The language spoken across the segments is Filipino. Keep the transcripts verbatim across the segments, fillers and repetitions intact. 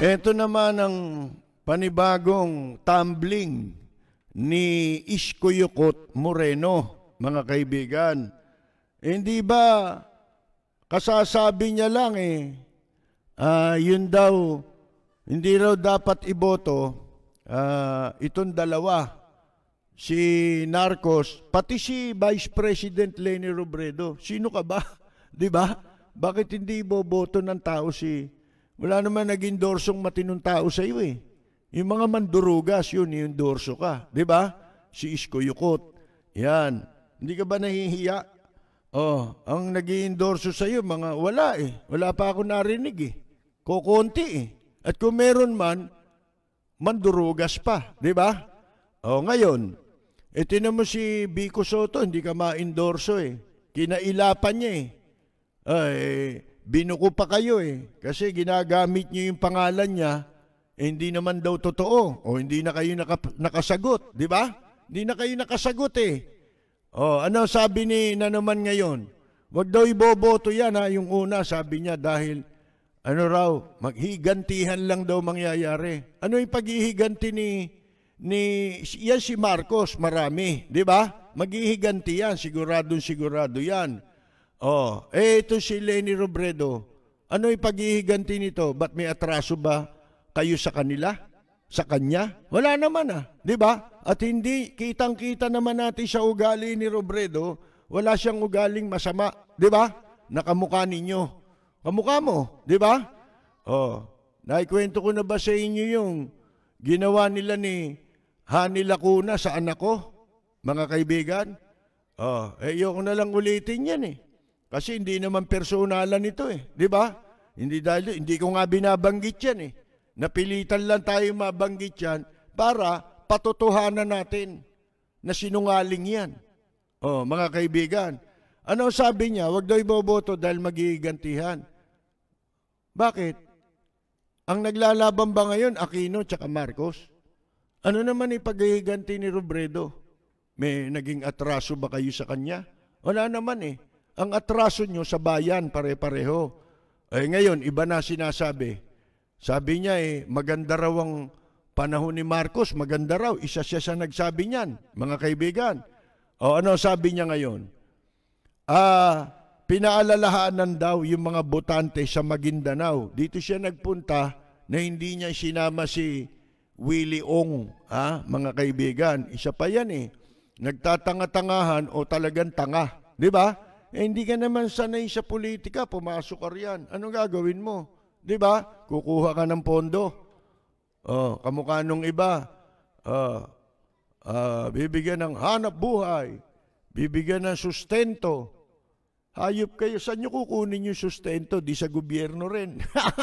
Ito naman ang panibagong tumbling ni Isko Yukot Moreno, mga kaibigan. Hindi ba kasasabi niya lang eh, uh, yun daw, hindi raw dapat iboto uh, itong dalawa, si Marcos, pati si Vice President Leni Robredo. Sino ka ba? Di ba? Bakit hindi boboto ng tao si... Wala naman nag-endorsong matinong tao sa iyo eh. Yung mga mandurugas, yun, yung endorso ka. Di ba? Si Isko Yukot. Yan. Hindi ka ba nahihiya? Oh, ang nag-i-endorso sa iyo, mga wala eh. Wala pa ako narinig eh. Kukunti eh. At kung meron man, mandurugas pa. Di ba? Oh, ngayon, eh, tinan mo si Vico Soto, hindi ka ma-endorso eh. Kinailapan niya eh. Ay, binuko pa kayo eh. Kasi ginagamit niyo yung pangalan niya, eh, hindi naman daw totoo. O hindi na kayo naka, nakasagot. Di ba? Hindi na kayo nakasagot eh. O, ano sabi ni na naman ngayon? Wag daw iboboto yan ha. Yung una sabi niya dahil, ano raw, maghigantihan lang daw mangyayari. Ano yung paghihiganti ni, ni yan si Marcos? Marami. Di ba? Maghihiganti yan. Siguradong sigurado yan. Oh, eh ito si Leni Robredo. Ano yung paghihiganti nito? Ba't may atraso ba kayo sa kanila? Sa kanya? Wala naman ah, di ba? At hindi, kitang-kita naman natin sa ugali ni Robredo, wala siyang ugaling masama, di ba? Nakamukha ninyo. Kamukha mo, di ba? Oh, naikwento ko na ba sa inyo yung ginawa nila ni Hani Lacuna sa anak ko, mga kaibigan? Oh, eh yung na lang ulitin yan eh. Kasi hindi naman personalan ito eh. Di ba? Hindi dahil, hindi ko nga binabanggit yan eh. Napilitan lang tayo mabanggit yan para patotohanan natin na sinungaling yan. Oh, mga kaibigan. Ano sabi niya? Huwag daw iboboto dahil magigantihan. Bakit? Ang naglalaban ba ngayon, Aquino tsaka Marcos? Ano naman ipaghiganti ni Robredo? May naging atraso ba kayo sa kanya? Wala naman eh. Ang atraso nyo sa bayan, pare-pareho. Eh ngayon, iba na sinasabi. Sabi niya eh, maganda raw ang panahon ni Marcos, maganda raw. Isa siya sa nagsabi niyan, mga kaibigan. O ano sabi niya ngayon? Ah, pinaalalahanan daw yung mga botante sa Maguindanao. Dito siya nagpunta na hindi niya sinama si Willie Ong, ha? Mga kaibigan. Isa pa yan eh. Nagtatanga-tangahan o talagang tanga. Di ba? Eh, hindi ka naman sanay sa politika, pumasok ka riyan. Anong gagawin mo? Di ba? Kukuha ka ng pondo. Oh, kamukha nung iba. Uh, uh, bibigyan ng hanap buhay. Bibigyan ng sustento. Hayop kayo. Saan nyo kukunin yung sustento? Di sa gobyerno rin.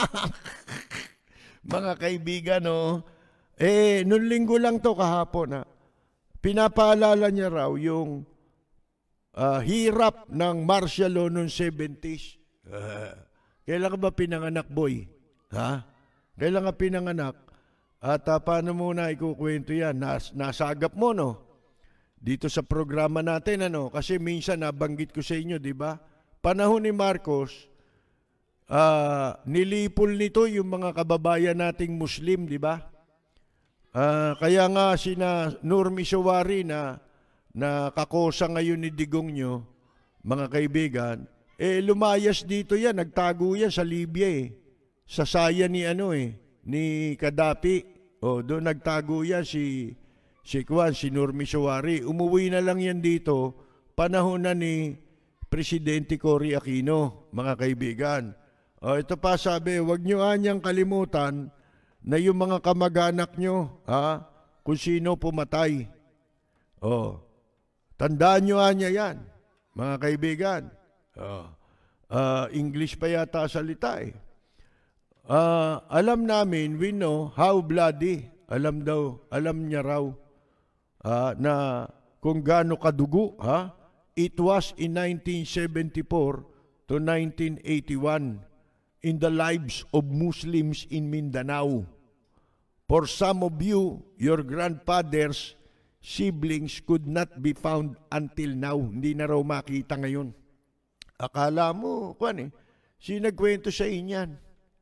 Mga kaibigan, oh. Eh, nung linggo lang to kahapon, ha? Pinapaalala niya raw yung Uh, hirap ng martial law noong seventies. Uh, kailan ka ba pinanganak, boy? Ha? Kailan ka pinanganak? At uh, paano mo na ikukwento yan? Nas, nasagap mo, no? Dito sa programa natin, ano? Kasi minsan nabanggit ko sa inyo, di ba? Panahon ni Marcos, uh, nilipol nito yung mga kababayan nating Muslim, di ba? Uh, kaya nga sina Nurmi Sawari na na kakosa ngayon ni Digong nyo, mga kaibigan, eh lumayas dito yan, nagtago yan sa Libya eh. Sa saya ni ano eh, ni Gaddafi. O, doon nagtago yan si, si Kwan, si Nurmi Sawari. Umuwi na lang yan dito, panahon na ni Presidente Cory Aquino, mga kaibigan. O, ito pa sabi, huwag nyo anyang kalimutan na yung mga kamag-anak nyo, ha, kung sino pumatay. O, tandaan nyo anya yan, mga kaibigan. Uh, uh, English pa yata salita eh. Uh, alam namin, we know how bloody. Alam daw, alam niya raw uh, na kung gaano kadugo. Ha? It was in nineteen seventy-four to nineteen eighty-one in the lives of Muslims in Mindanao. For some of you, your grandfathers siblings could not be found until now. Hindi na raw makita ngayon. Akala mo, kwan eh, sinagkwento sa inyan.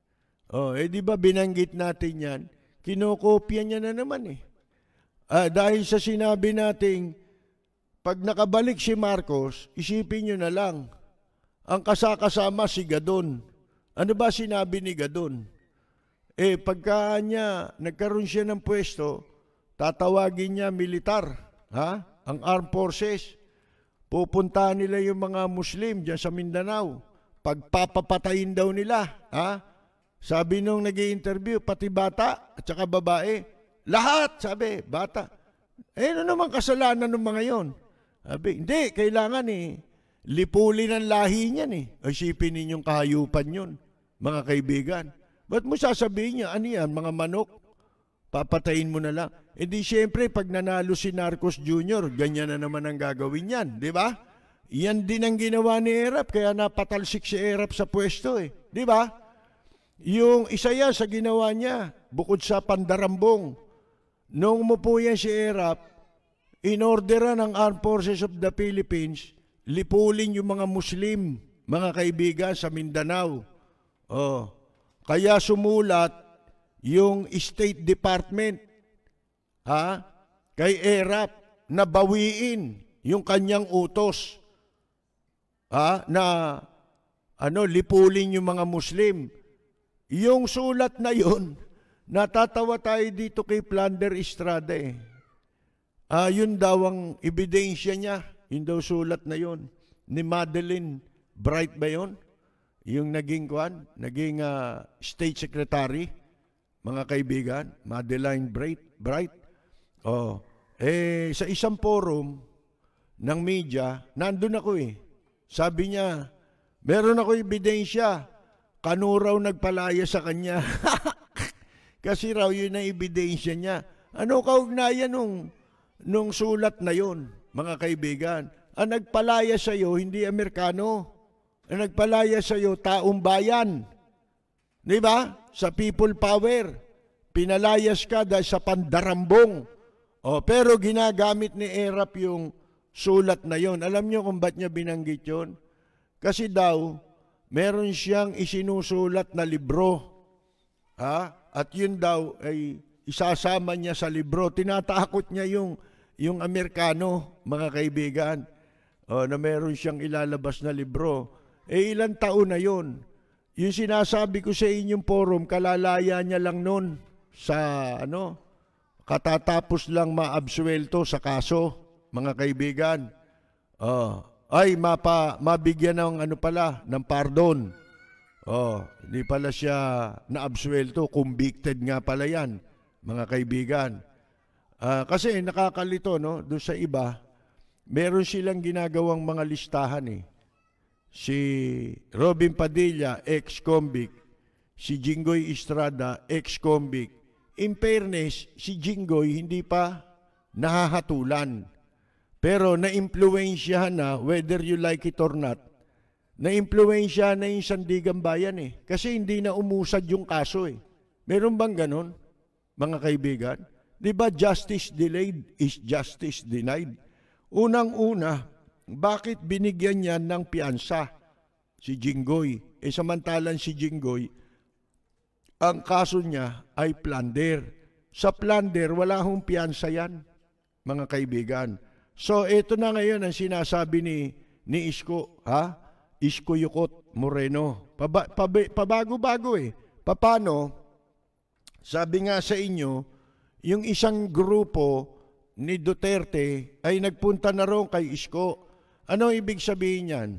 Oh, eh di ba binanggit natin yan? Kinokopya niya na naman eh. Ah, dahil sa sinabi nating, pag nakabalik si Marcos, isipin nyo na lang, ang kasakasama si Gadon. Ano ba sinabi ni Gadon? Eh, pagka niya, nagkaroon siya ng pwesto, tatawagin niya militar, ha? Ang armed forces. Pupuntahan nila yung mga Muslim dyan sa Mindanao. Pagpapapatayin daw nila, ha? Sabi nung nag-i-interview, pati bata at saka babae, lahat, sabi, bata. Eh, ano naman kasalanan ng mga yon? Sabi, hindi, kailangan eh, lipulin ang lahi niyan eh. Isipin ninyong kahayupan yun, mga kaibigan. Ba't mo sasabihin niya, ano yan, mga manok? Papatayin mo na lang. E di siyempre, pag nanalo si Marcos Junior, ganyan na naman ang gagawin yan, di ba? Yan din ang ginawa ni Erap, kaya napatalsik si Erap sa pwesto eh. Di ba? Yung isa yan sa ginawa niya, bukod sa pandarambong, nung umupo yan si Erap, inorderan ng Armed Forces of the Philippines, lipulin yung mga Muslim, mga kaibigan sa Mindanao. Oh. Kaya sumulat yung State Department ha, kay Erap na bawiin yung kanyang utos ha, na ano, lipulin yung mga Muslim. Yung sulat na yun, natatawa tayo dito kay Plunder Estrada eh. Ah, yun daw ang ebidensya niya, yun daw sulat na yun. Ni Madeline Bright ba yun? Yung naging kwan, naging uh, state secretary, mga kaibigan, Madeline Bright. Bright. Oh, eh, sa isang forum ng media, nandun ako eh. Sabi niya, meron ako ebidensya, kanuraw nagpalaya sa kanya. Kasi raw yun ang ebidensya niya. Ano kaugnayan nung, nung sulat na yun, mga kaibigan? Ang nagpalaya sa iyo, hindi Amerikano. Ang nagpalaya sa iyo, taong bayan. Di ba? Sa people power. Pinalayas ka dahil sa pandarambong. O, pero ginagamit ni Erap yung sulat na yon. Alam niyo kung ba't niya binanggit yun? Kasi daw, meron siyang isinusulat na libro. Ha? At yun daw ay isasama niya sa libro. Tinatakot niya yung, yung Amerikano, mga kaibigan, o, na meron siyang ilalabas na libro. Eh ilang taon na yun. Yung sinasabi ko sa inyong forum, kalalaya niya lang nun sa ano, katatapos lang maabsuelto sa kaso, mga kaibigan. Oh, ay mapa mabigyan ng ano pala, ng pardon. Oh, hindi pala siya naabsuelto, convicted nga pala yan, mga kaibigan. Uh, kasi nakakalito, no, doon sa iba, meron silang ginagawang mga listahan eh. Si Robin Padilla, ex-convict. Si Jinggoy Estrada, ex-convict. In fairness, si Jinggoy hindi pa nahahatulan. Pero na-impluensyahan na, whether you like it or not, na-impluensyahan na yung Sandigan Bayan eh. Kasi hindi na umusad yung kaso eh. Meron bang ganon, mga kaibigan? Di ba justice delayed is justice denied? Unang-una, bakit binigyan niya ng piyansa si Jinggoy? Eh samantalang si Jinggoy, ang kaso niya ay plunder. Sa plunder, wala hong piyansa yan, mga kaibigan. So, ito na ngayon ang sinasabi ni, ni Isko, ha? Isko Yukot Moreno. Paba, pab, pabago-bago eh. Paano? Sabi nga sa inyo, yung isang grupo ni Duterte ay nagpunta na ron kay Isko. Ano ibig sabihin yan?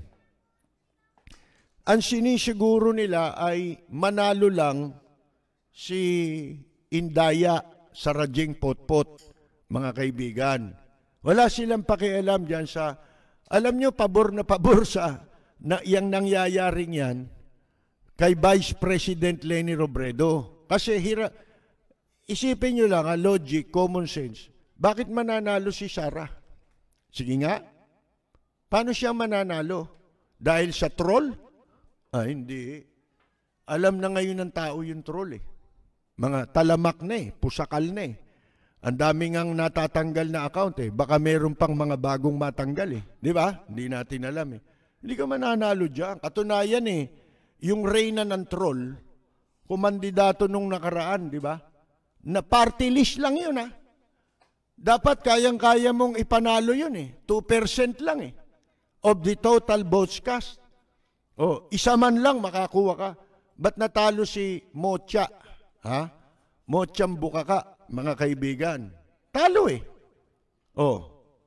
Ang sinisiguro nila ay manalo lang si Indaya sa Rajing Potpot, mga kaibigan. Wala silang pakialam dyan sa, alam nyo, pabor na pabor sa na, yung nangyayaring yan kay Vice President Leni Robredo. Kasi hira, isipin nyo lang, ha, logic, common sense, bakit mananalo si Sara? Sige nga, paano siya mananalo? Dahil sa troll? Ah, hindi. Alam na ngayon ng tao yung troll eh. Mga talamak na eh, pusakal na eh. Ang daming ang natatanggal na account eh. Baka meron pang mga bagong matanggal eh. Di ba? Hindi natin alam eh. Hindi ka mananalo dyan. Katunayan eh, yung reyna ng troll, kumandidato nung nakaraan, di ba? Na party list lang yun, ha? Dapat kayang-kaya mong ipanalo yun, eh. two percent lang, eh. Of the total votes cast. Oh, isa man lang makakuha ka. Ba't natalo si Mocha? Ha? Mochang Bukaka, mga kaibigan. Talo, eh. Oh.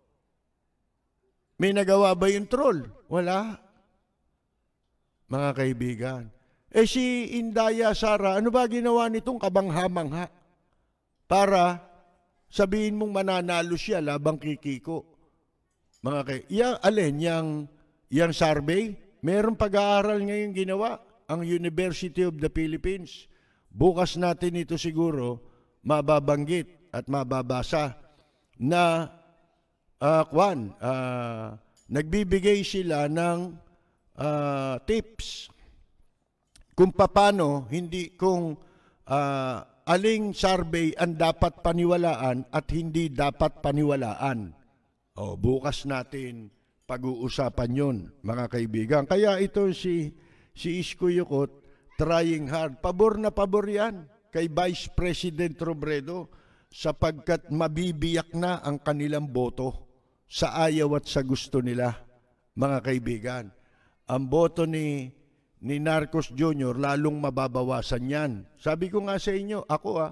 May nagawa ba yung troll? Wala. Mga kaibigan. Eh si Indaya Sara, ano ba ginawa nitong kabangha-mangha? Para sabihin mong mananalo siya labang kikiko. Mga kay, yang alin, yang, yang survey, mayroong pag-aaral ngayon ginawa, ang University of the Philippines. Bukas natin ito siguro mababanggit at mababasa na uh, kwan, uh, nagbibigay sila ng uh, tips kung paano, hindi kung uh, aling survey ang dapat paniwalaan at hindi dapat paniwalaan. O, bukas natin pag-uusapan yun, mga kaibigan. Kaya ito si, si Isko Yukot, trying hard. Pabor na pabor yan kay Vice President Robredo sapagkat mabibiyak na ang kanilang boto sa ayaw at sa gusto nila, mga kaibigan. Ang boto ni, ni Marcos Junior lalong mababawasan yan. Sabi ko nga sa inyo, ako ah.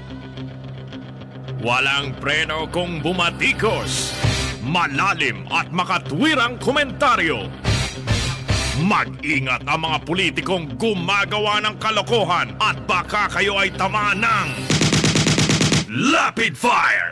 Walang preno kung bumatikos. Malalim at makatwirang komentaryo. Mag-ingat ang mga politikong gumagawa ng kalokohan at baka kayo ay tamaan ng Rapid Fire!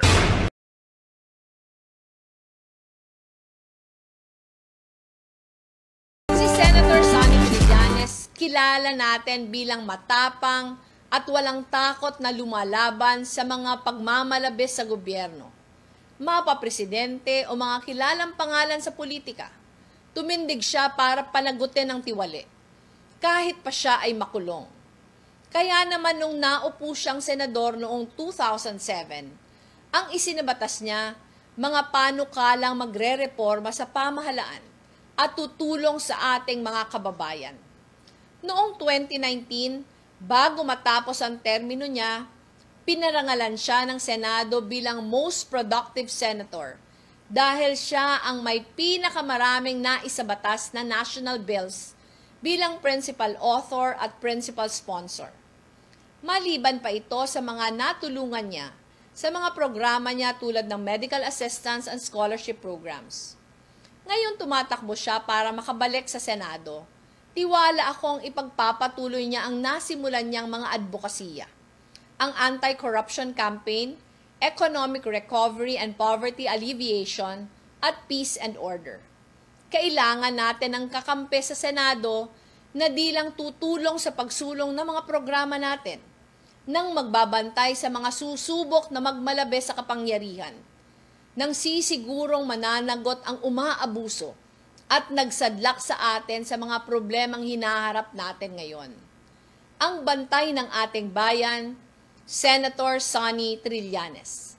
Si Senator Sonny Trillanes, kilala natin bilang matapang at walang takot na lumalaban sa mga pagmamalabis sa gobyerno. Mapapresidente o mga kilalang pangalan sa politika, tumindig siya para panagutin ang tiwali, kahit pa siya ay makulong. Kaya naman nung naupo siyang senador noong two thousand seven, ang isinabatas niya, mga panukalang magre-reforma sa pamahalaan at tutulong sa ating mga kababayan. Noong twenty nineteen, bago matapos ang termino niya, pinarangalan siya ng Senado bilang most productive senator dahil siya ang may pinakamaraming naisabatas na national bills bilang principal author at principal sponsor. Maliban pa ito sa mga natulungan niya sa mga programa niya tulad ng medical assistance and scholarship programs. Ngayon tumatakbo siya para makabalik sa Senado. Tiwala akong ipagpapatuloy niya ang nasimulan niyang mga advokasya. Ang anti-corruption campaign, economic recovery and poverty alleviation, at peace and order. Kailangan natin ng kakampi sa Senado na di lang tutulong sa pagsulong ng mga programa natin, nang magbabantay sa mga susubok na magmalabis sa kapangyarihan, nang sisigurong mananagot ang umaabuso at nagsadlak sa atin sa mga problemang hinaharap natin ngayon. Ang bantay ng ating bayan, Senator Sonny Trillanes.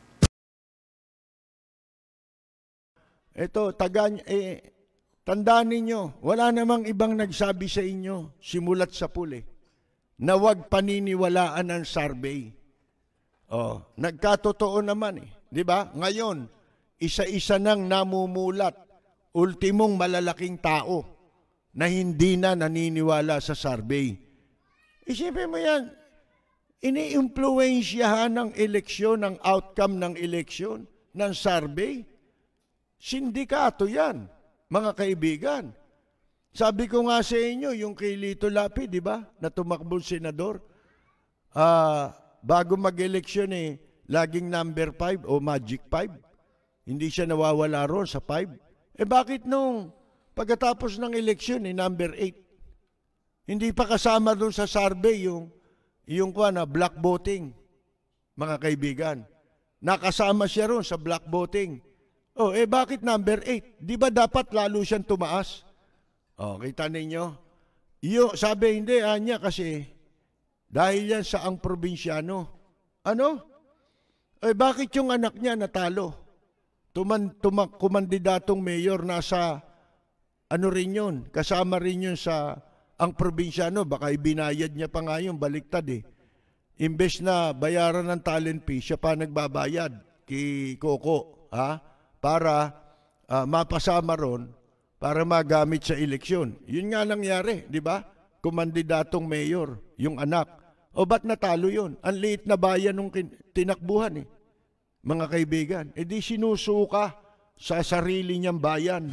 Ito, taga, eh, tandaan ninyo, wala namang ibang nagsabi sa inyo, simulat sa puli, na huwag paniniwalaan ang survey. Oh, nagkatotoo naman eh. Di ba? Ngayon, isa-isa nang namumulat, ultimong malalaking tao na hindi na naniniwala sa survey. Isipin mo yan, ini-impluensyahan ng eleksyon, ng outcome ng eleksyon, ng survey. Sindikato yan, mga kaibigan. Sabi ko nga sa inyo, yung kay Lito Lapid, di ba, na tumakbong senador, uh, bago mag-eleksyon eh, laging number five o magic five. Hindi siya nawawala ron sa five. Eh bakit nung pagkatapos ng eleksyon eh, number eight? Hindi pa kasama doon sa survey yung yung kwa na black voting, mga kaibigan. Nakasama siya ron sa black voting. Oh, eh bakit number eight? Di ba dapat lalo siyang tumaas? Oh, kita ninyo? Yung, sabi hindi, anya kasi dahil yan sa ang probinsyano. Ano? Eh bakit yung anak niya natalo? Tuman, tumak, kumandidatong mayor nasa ano rin yun, kasama rin yun sa ang probinsyano, baka ibinayad niya pa nga yung baliktad eh. Imbes na bayaran ng talent fee, siya pa nagbabayad kay Coco, ha? Para uh, mapasama ron, para magamit sa eleksyon. Yun nga nangyari, di ba? Kumandidatong mayor, yung anak. O ba't natalo yun? Ang liit na bayan nung tinakbuhan eh. Mga kaibigan, edi sinusuka sa sarili niyang bayan.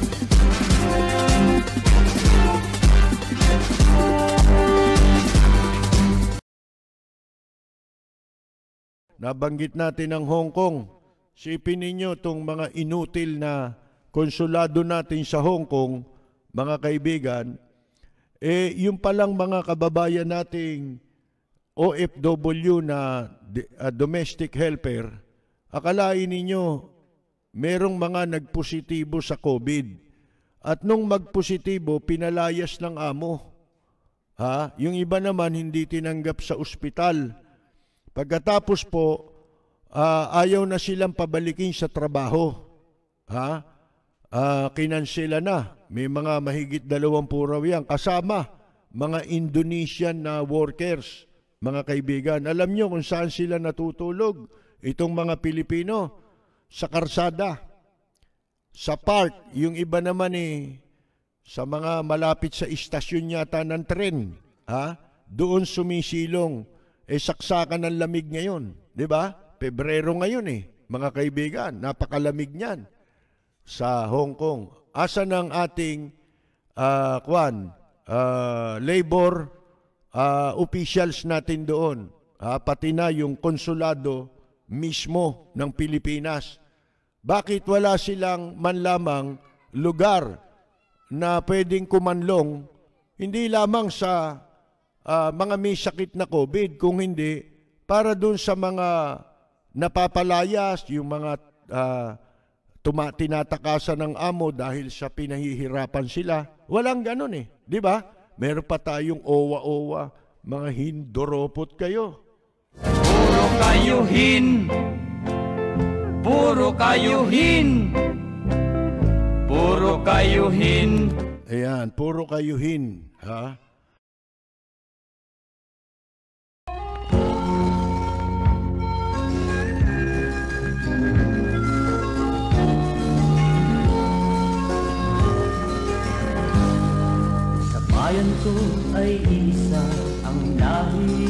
Nabanggit natin ang Hong Kong. Sipin ninyo itong mga inutil na konsulado natin sa Hong Kong, mga kaibigan, eh yung palang mga kababayan nating O F W na uh, domestic helper, akalain ninyo merong mga nagpositibo sa COVID. At nung magpositibo, pinalayas ng amo. Ha? Yung iba naman hindi tinanggap sa ospital. Pagkatapos po, uh, ayaw na silang pabalikin sa trabaho. Ha? Uh, kinansela na. May mga mahigit dalawampu raw yan. Kasama mga Indonesian na workers, mga kaibigan. Alam nyo kung saan sila natutulog? Itong mga Pilipino, sa karsada, sa park. Yung iba naman eh, sa mga malapit sa istasyon yata ng tren. Ha? Doon sumisilong. Eh, saksakan ng lamig ngayon. Di ba? Pebrero ngayon eh, mga kaibigan. Napakalamig niyan sa Hong Kong. Asa ng ating uh, kwan, uh, labor uh, officials natin doon. Uh, pati na yung konsulado mismo ng Pilipinas. Bakit wala silang man lamang lugar na pwedeng kumanlong, hindi lamang sa Uh, mga may sakit na COVID, kung hindi, para dun sa mga napapalayas, yung mga uh, tuma- tinatakasan ng amo dahil sa pinahihirapan sila. Walang ganun eh, di ba? Meron pa tayong owa-owa, mga hindoropot kayo. Puro kayuhin, puro kayuhin, puro kayuhin. Ayan, puro kayuhin, ha? Bayan ko ay isa ang lahi,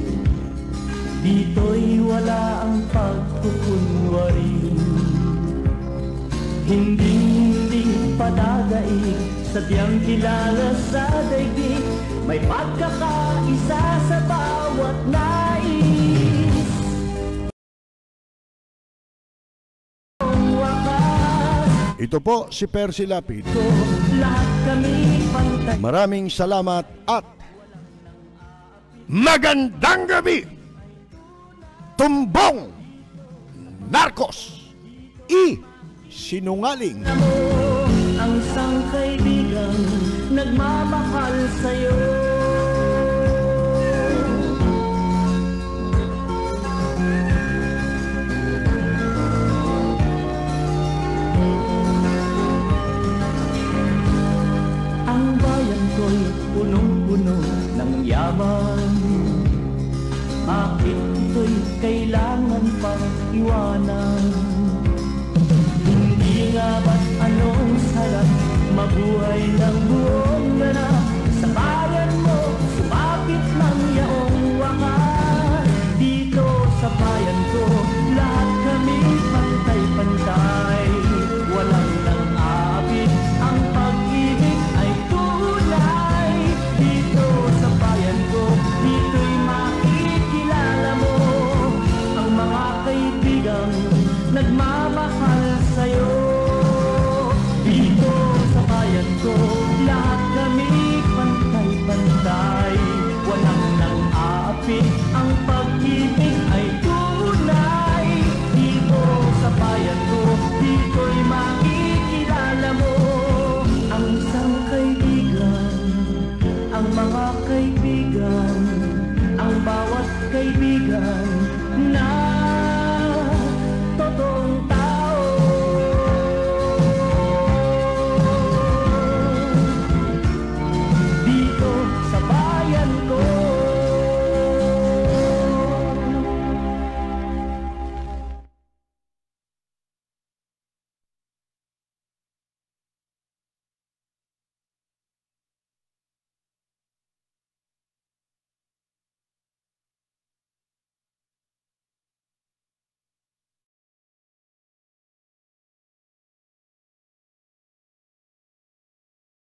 dito'y wala ang pagkukunwari. Hindi padagay, sadyang kilala sa daigdig, may pagkakaisa sa bawat nais. Ito po si Percy Lapid. Lahat kami pantay. Maraming salamat at magandang gabi. Tumbong Narcos I Sinungaling. Ang sangkaibigang nagmamahal sa'yo. Punong-puno ng yaman, bakit ito'y kailangan pang iwanan? Hindi nga ba't anong sarap mabuhay ng buong ganap? Sa bayan mo, sumapit ng yaong wakas. Dito sa bayan ko, lahat kami pantay-pantay. Walang nang-aabit, ang pag-ibig ay tunay. Dito sa bayan ko, dito'y makikilala mo ang mga kaibigang nagmamahal sa'yo. Dito sa bayan ko, lahat kami pantay-pantay. Walang nang-aapit, ang pag-ibig ay tunay. Dito sa bayan ko, dito'y makikilala mo ang isang kaibigan, ang mga kaibigan, ang bawat kaibigan na